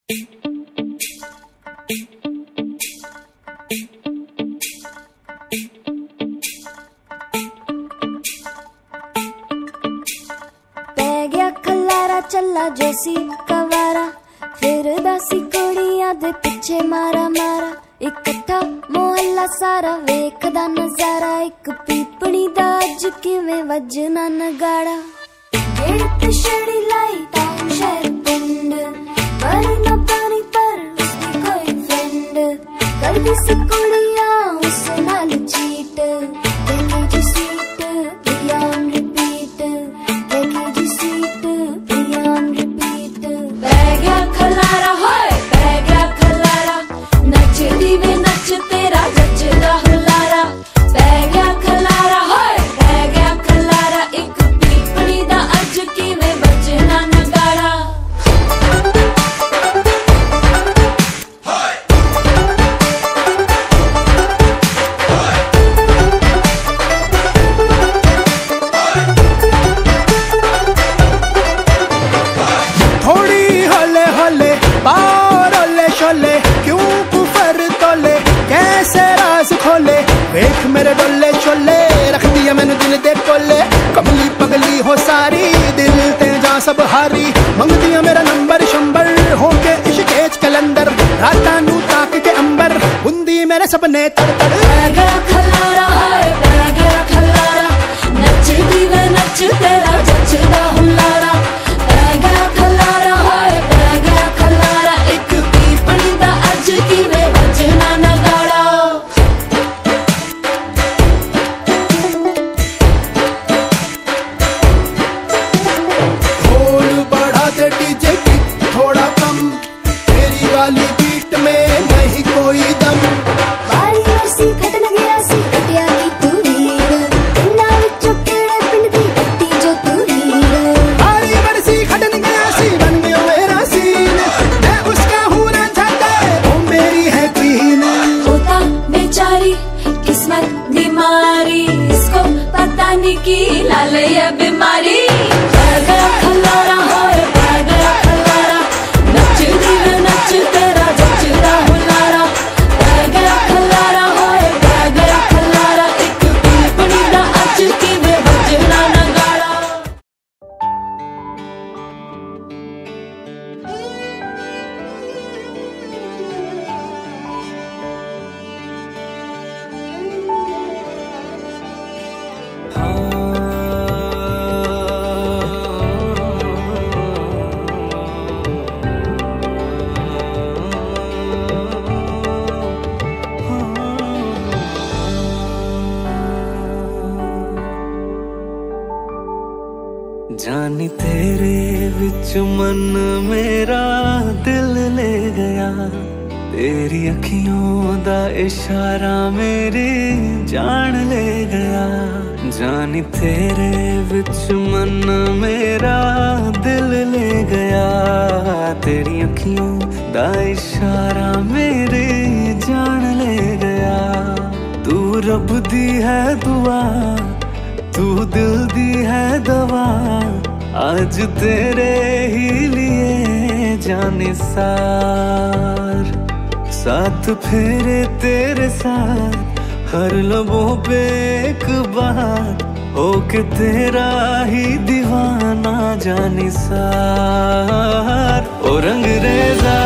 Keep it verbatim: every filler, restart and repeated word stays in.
चला जोसी कवारा फिर दासी कुड़ियां दे पिछे मारा मारा इकट्ठा मोहल्ला सारा वेखदा नजारा एक पीपणी दा अज किवें वजना नगाड़ा गेड़ ते छड़ी लाई टाइम शहर पिंड पर न पानी पर उसकी कोई फ्रेंड कर दी सी कुड़ियां उस नाल चीट देखे जी सीट बियॉन्ड रिपीट देखे जी सीट बियॉन्ड रिपीट बह गया खलारा होए बह गया खलारा नच दीवे नच तेरा जचदा हुलारा बह गया खलारा होए बह गया खलारा एक पीपड़ी दा अज किवें बजना नगाड़ा देख मेरे डोले छोले रख दिया मैंने दिल दे कोले कमली पगली हो सारी दिल ते जा सब हारी मंग दिया मेरा नंबर शंबर होके इश्क़ कलंदर राता नू ताक के अंबर बुंदी मेरे सपने तड़ तड़ बह गया खलारा हाय बह गया खलारा नच दीवे नच तेरा जचदा हुलारा बह गया खलारा हाय बह गया खलारा एक पीपड़ी दा अज किवें वजना नगाड़ा डीजे की थोड़ा कम तेरी वाली बीट में नहीं कोई दम बारी वर्सी खटन गया सी कटिया की तू हीर इन्ना विचों केड़े पिंड दी कट्टी जो तू हीर बारी वर्सी खटन गया सी बन गया मेरा सीन मैं उसका हूँ ना चाहता वो मेरी है क्वीन होता बेचारी किस्मत बीमारी इसको पता नहीं की लाल या बीमारी बह गया खलारा होए बह गया खलारा नच दीवे नच तेरा जचदा हुलारा बह गया खलारा होए बह गया खलारा एक पीपड़ी दा अज किवें वजना नगाड़ा जानी तेरे विच मन मेरा दिल ले गया तेरी अखियों दा इशारा मेरी जान ले गया जानी तेरे विच मन मेरा दिल ले गया तेरी अखियों दा इशारा मेरी जान ले गया तू रब दी है दुआ तू दिल दी है दवा आज तेरे ही लिए जाने सार साथ फेरे तेरे साथ हर लबों पे एक बात होके तेरा ही दीवाना जाने सार ओ रंग रेजा